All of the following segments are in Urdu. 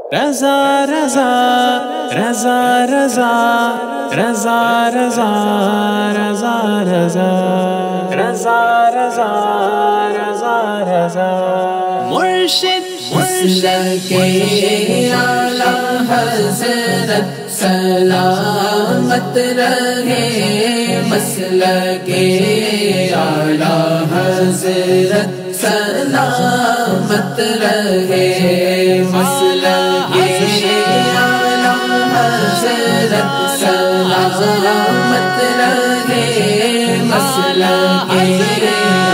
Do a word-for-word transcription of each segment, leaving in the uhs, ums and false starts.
رضا رضا رضا رضا رضا رضا رضا رضا رضا رضا رضا رضا مرشد مسلک اعلی حضرت سلامت رہے، مسلک اعلی حضرت سلامت رہے، مسلک اعلی حضرت سلامت رہے، مسلک اعلی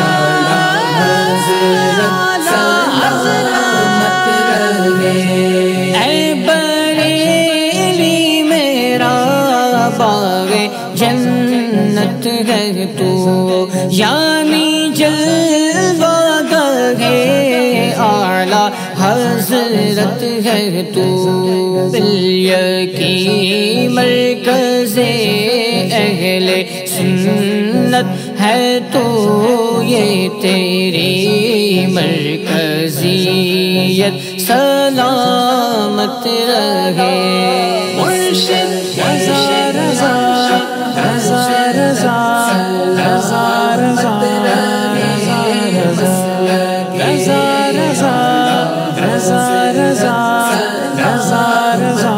حضرت سلامت رہے۔ اے بریلی میرا باغ جنت ہے تو، یعنی جلوہ گاہ اعلی حضرت ہے تو، بالیقین مرکز اہل سنت ہے تو، یہ تیری مرکزیت سلامت رہے۔ مرشد رضا رضا رضا رضا رضا رضا رضا رضا رضا رضا رضا رضا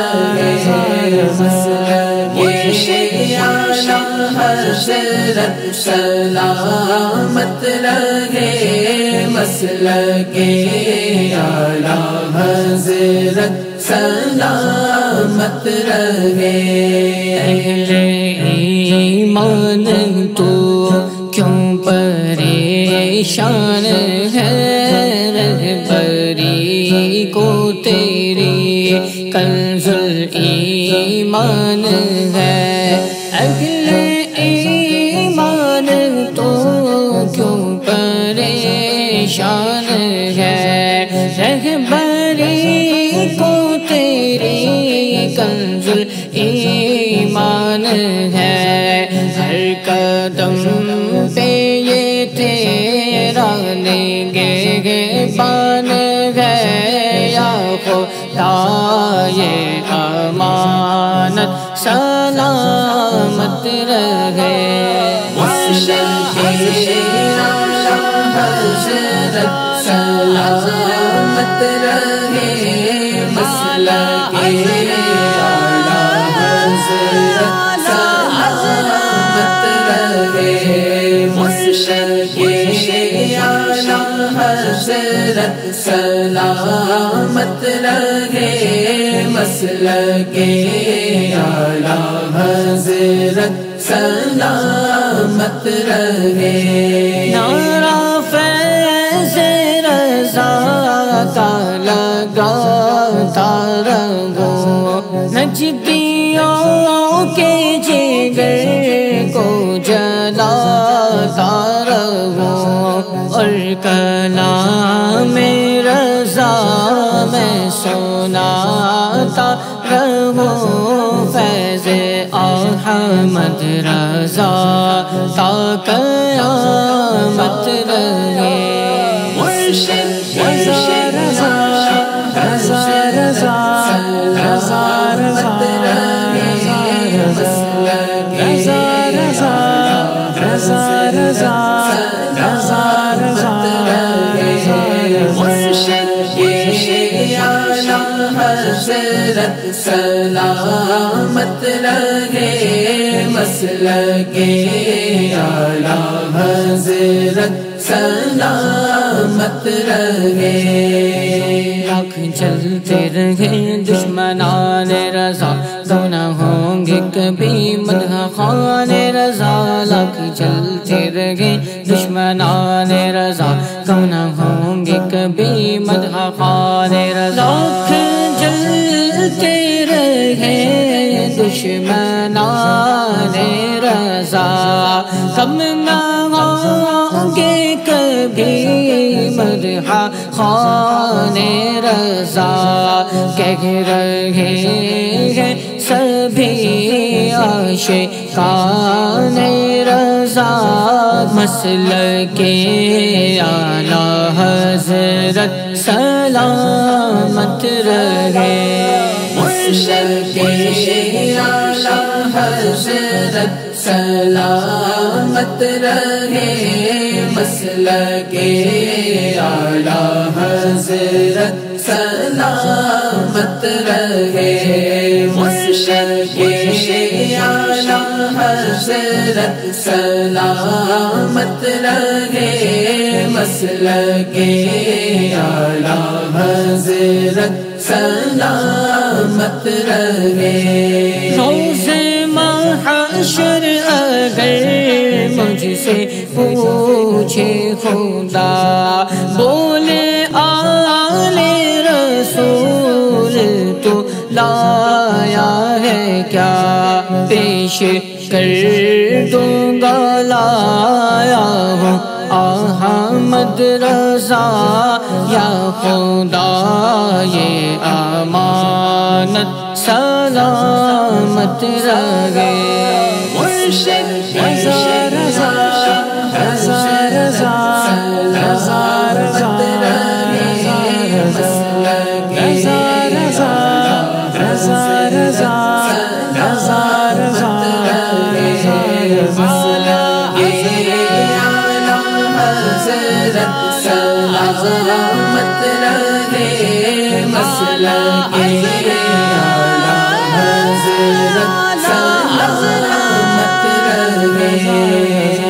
مرشد اعلی حضرت سلامت رہے، مسلک اعلی حضرت سلامت رہے۔ اہل ایمان تو کیوں پریشان ہے، رہبری کو تیری کنز ایمان ہے۔ اہل ایمان تو کیوں پریشان ہے، رہبری کو تیری کنز ایمان ہے۔ ہر قدم پہ یہ تیرا نگہبان ہے، یا خدا یہ امانت سلامت رہے۔ مسلک اعلی حضرت سلامت رہے، مسلک اعلی حضرت سلامت رہے، مسلک اعلی حضرت سلامت رہے، مسلک اعلی حضرت سلامت رہے۔ نعرہ فیض رضا کا لگاتا رہو، نجدیوں کے جگر کو جلاتا رہو، اور کلام رضا میں سناتا رہو، فیض احمد رضا تا قیامت رہے۔ مرشد رضا رضا رضا رضا رضا رضا رضا رضا رضا رضا رضا رضا مرشد اعلی حضرت سلامت رہے، مسلک اعلی حضرت سلامت رہے۔ لاکھ چلتے رہے دشمنان رضا، تو نہ ہوں گے کبھی مدح خوان رضا، لاکھ چلتے رہے دشمنان رضا، تو نہ ہوں گے کبھی مدح خوان رضا، لاکھ جلتے رہے دشمنان رضا، کم نہ ہوں گے کبھی مدح خوان رضا، کہہ رہے ہیں سبھی عاشقان رضا، مسلک اعلی حضرت سلامت رہے۔ مرشد کے اعلی حضرت سلامت رہے، مسلک اعلی حضرت سلامت رہے، مرشد کے اعلی حضرت سلامت رہے، مسلک اعلی حضرت سلامت رہے۔ روز محشر اگر مجھ سے پوچھے خدا، بولے آل رسول تو لایا ہے کیا، پیش کر دوں گا لایا ہوں احمد رضا، یا خدا یہ امانت سلامت رہے۔ مرشد رضا رضا رضا رضا رضا رضا رضا رضا رضا رضا رضا رضا سلامت رہے، مسلک اعلی حضرت سلامت رہے۔